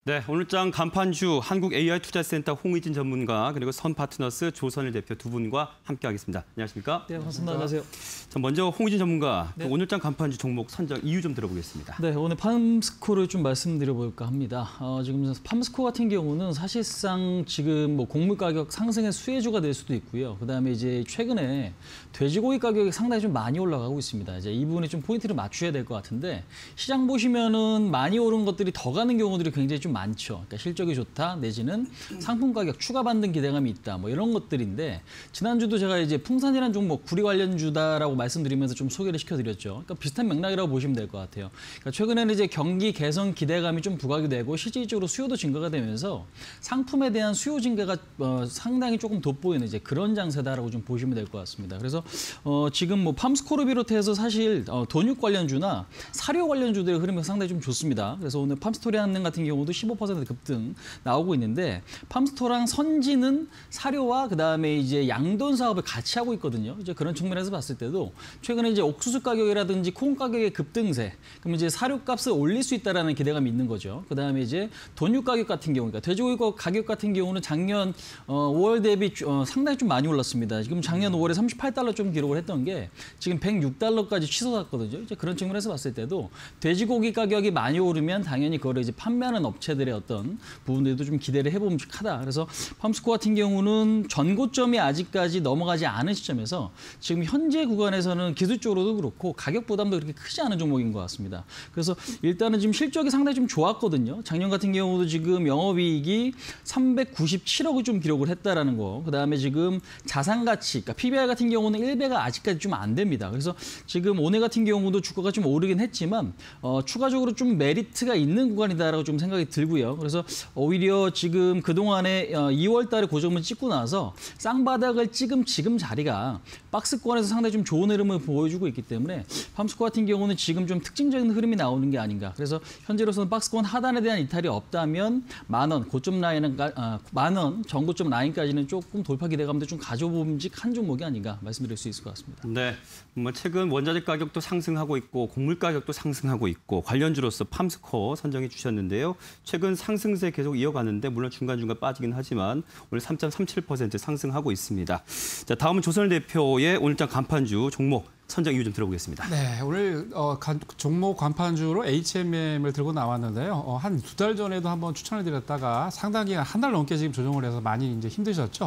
네, 오늘장 간판주 한국AI투자센터 홍의진 전문가 그리고 선파트너스 조선일 대표 두 분과 함께하겠습니다. 안녕하십니까? 네, 반갑습니다. 안녕하세요. 자, 먼저 홍의진 전문가 네. 오늘장 간판주 종목 선정 이유 좀 들어보겠습니다. 네, 오늘 팜스코를 좀 말씀드려볼까 합니다. 지금 팜스코 같은 경우는 사실상 지금 뭐 곡물 가격 상승의 수혜주가 될 수도 있고요. 그다음에 이제 최근에 돼지고기 가격이 상당히 좀 많이 올라가고 있습니다. 이제 이 부분에 좀 포인트를 맞춰야 될 것 같은데 시장 보시면은 많이 오른 것들이 더 가는 경우들이 굉장히 좀 많죠. 그러니까 실적이 좋다 내지는 상품 가격 추가받는 기대감이 있다 뭐 이런 것들인데 지난주도 제가 이제 풍산이라는 종목 구리 관련주다라고 말씀드리면서 좀 소개를 시켜드렸죠. 그러니까 비슷한 맥락이라고 보시면 될 것 같아요. 그러니까 최근에는 이제 경기 개선 기대감이 좀 부각이 되고 실질적으로 수요도 증가가 되면서 상품에 대한 수요 증가가 상당히 조금 돋보이는 이제 그런 장세다라고 좀 보시면 될 것 같습니다. 그래서 지금 뭐 팜스코를 비롯해서 사실 돈육 관련주나 사료 관련주들의 흐름이 상당히 좀 좋습니다. 그래서 오늘 팜스토리한능 같은 경우도 15% 급등 나오고 있는데 팜스토랑 선지는 사료와 그다음에 이제 양돈 사업을 같이 하고 있거든요. 이제 그런 측면에서 봤을 때도 최근에 이제 옥수수 가격이라든지 콩 가격의 급등세, 그럼 이제 사료값을 올릴 수 있다라는 기대감이 있는 거죠. 그다음에 이제 돈육 가격 같은 경우, 그러니까 돼지고기 가격 같은 경우는 작년 5월 대비 상당히 좀 많이 올랐습니다. 지금 작년 5월에 38달러 좀 기록을 했던 게 지금 106달러까지 치솟았거든요. 이제 그런 측면에서 봤을 때도 돼지고기 가격이 많이 오르면 당연히 그거를 이제 판매하는 업체들의 어떤 부분들도 좀 기대를 해봄직하다. 그래서 팜스코 같은 경우는 전고점이 아직까지 넘어가지 않은 시점에서 지금 현재 구간에서는 기술적으로도 그렇고 가격 부담도 그렇게 크지 않은 종목인 것 같습니다. 그래서 일단은 지금 실적이 상당히 좀 좋았거든요. 작년 같은 경우도 지금 영업이익이 397억을 좀 기록을 했다라는 거. 그다음에 지금 자산가치, 그러니까 PBR 같은 경우는 1배가 아직까지 좀 안 됩니다. 그래서 지금 오늘 같은 경우도 주가가 좀 오르긴 했지만 추가적으로 좀 메리트가 있는 구간이다라고 좀 생각이 들고요. 그래서 오히려 지금 그동안에 2월 달에 고점을 찍고 나서 쌍바닥을 찍은 지금 자리가 박스권에서 상당히 좀 좋은 흐름을 보여주고 있기 때문에 팜스코 같은 경우는 지금 좀 특징적인 흐름이 나오는 게 아닌가. 그래서 현재로서는 박스권 하단에 대한 이탈이 없다면 10,000원, 고점 라인은 10,000원, 전고점 라인까지는 조금 돌파 기대감도 좀 가져봄직한 종목이 아닌가 말씀드릴 수 있을 것 같습니다. 네, 뭐 최근 원자재 가격도 상승하고 있고 곡물 가격도 상승하고 있고 관련주로서 팜스코 선정해 주셨는데요. 최근 상승세 계속 이어가는데 물론 중간중간 빠지긴 하지만 오늘 3.37% 상승하고 있습니다. 자, 다음은 조선일 대표의 오늘장 간판주 종목 선정 이유 좀 들어보겠습니다. 네, 오늘 종목 간판주로 HMM을 들고 나왔는데요. 한 2달 전에도 한번 추천을 드렸다가 상당히 한 달 넘게 지금 조정을 해서 많이 이제 힘드셨죠.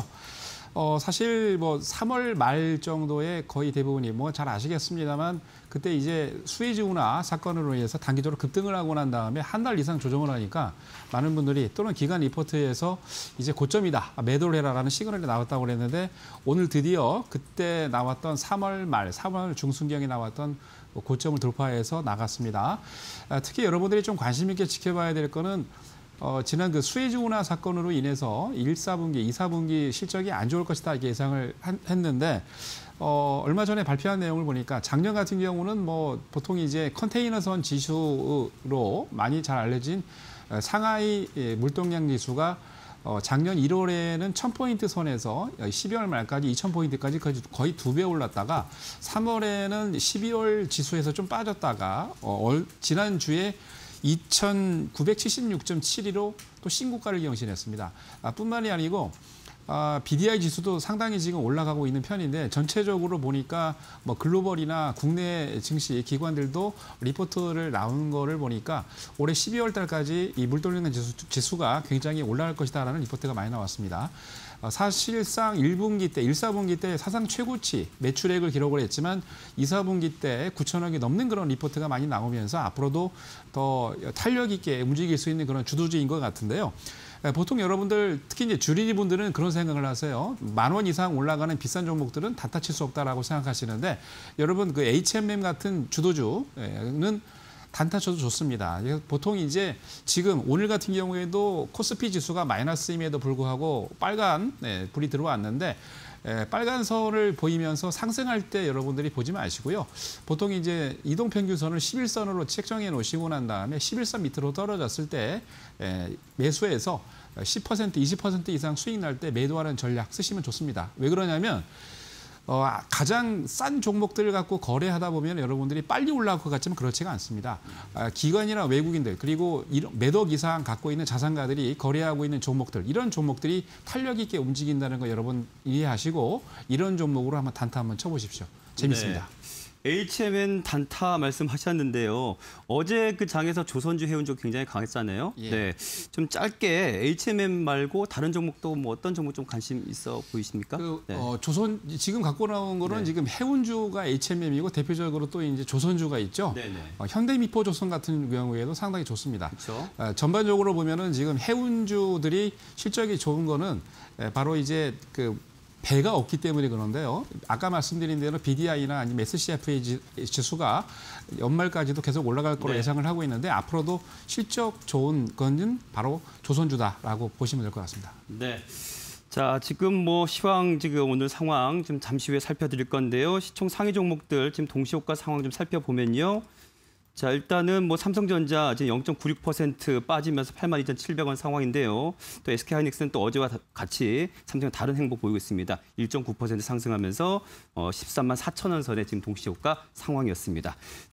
사실 뭐 3월 말 정도에 거의 대부분이 뭐 잘 아시겠습니다만 그때 이제 수에즈 운하 사건으로 인해서 단기적으로 급등을 하고 난 다음에 한 달 이상 조정을 하니까 많은 분들이 또는 기관 리포트에서 이제 고점이다, 매도를 해라라는 시그널이 나왔다고 그랬는데 오늘 드디어 그때 나왔던 3월 말, 3월 중순경에 나왔던 고점을 돌파해서 나갔습니다. 특히 여러분들이 좀 관심 있게 지켜봐야 될 거는 지난 그 수에즈 운하 사건으로 인해서 1, 4분기, 2, 4분기 실적이 안 좋을 것이다 이렇게 예상을 했는데 얼마 전에 발표한 내용을 보니까 작년 같은 경우는 뭐 보통 이제 컨테이너선 지수로 많이 잘 알려진 상하이 물동량 지수가 작년 1월에는 1,000포인트 선에서 12월 말까지 2,000포인트까지 거의 2배 올랐다가 3월에는 12월 지수에서 좀 빠졌다가 지난주에 2,976.72로 또 신고가를 경신했습니다. 뿐만이 아니고 BDI 지수도 상당히 지금 올라가고 있는 편인데 전체적으로 보니까 뭐 글로벌이나 국내 증시 기관들도 리포트를 나온 거를 보니까 올해 12월 달까지 이 물동량 지수가 굉장히 올라갈 것이다라는 리포트가 많이 나왔습니다. 사실상 1분기 때, 1, 4분기 때 사상 최고치 매출액을 기록을 했지만 2, 4분기 때 9천억이 넘는 그런 리포트가 많이 나오면서 앞으로도 더 탄력 있게 움직일 수 있는 그런 주도주인 것 같은데요. 보통 여러분들 특히 이제 주린이 분들은 그런 생각을 하세요. 10,000원 이상 올라가는 비싼 종목들은 단타칠 수 없다라고 생각하시는데 여러분 그 HMM 같은 주도주는 단타 쳐도 좋습니다. 보통 이제 지금 오늘 같은 경우에도 코스피 지수가 마이너스임에도 불구하고 빨간 불이 들어왔는데 빨간 선을 보이면서 상승할 때 여러분들이 보지 마시고요. 보통 이제 이동평균선을 11선으로 책정해 놓으시고 난 다음에 11선 밑으로 떨어졌을 때 매수해서 10%, 20% 이상 수익 날 때 매도하는 전략 쓰시면 좋습니다. 왜 그러냐면 가장 싼 종목들을 갖고 거래하다 보면 여러분들이 빨리 올라갈 것 같지만 그렇지가 않습니다. 기관이나 외국인들 그리고 몇 억 이상 갖고 있는 자산가들이 거래하고 있는 종목들 이런 종목들이 탄력 있게 움직인다는 거 여러분 이해하시고 이런 종목으로 한번 단타 한번 쳐보십시오. 재밌습니다. 네. HMN 단타 말씀하셨는데요. 어제 그 장에서 조선주 해운주 굉장히 강했잖아요. 예. 네, 좀 짧게 HMN 말고 다른 종목도 뭐 어떤 종목 좀 관심 있어 보이십니까? 그, 네. 조선 지금 갖고 나온 거는 네. 지금 해운주가 HMM이고 대표적으로 또 이제 조선주가 있죠. 네네. 현대미포조선 같은 경우에도 상당히 좋습니다. 그렇죠. 전반적으로 보면은 지금 해운주들이 실적이 좋은 거는 바로 이제 그 배가 없기 때문에 그런데요. 아까 말씀드린 대로 BDI나 아니면 SCFA 지수가 연말까지도 계속 올라갈 거로 네. 예상을 하고 있는데 앞으로도 실적 좋은 거는 바로 조선주다라고 보시면 될 것 같습니다. 네. 자, 지금 뭐 시황 지금 오늘 상황 좀 잠시 후에 살펴드릴 건데요. 시총 상위 종목들 지금 동시효과 상황 좀 살펴보면요. 자, 일단은 뭐 삼성전자 지금 0.96% 빠지면서 82,700원 상황인데요. 또 SK하이닉스는 또 어제와 같이 삼성 다른 행보 보이고 있습니다. 1.9% 상승하면서 13만 4천 원 선에 지금 동시효과 상황이었습니다.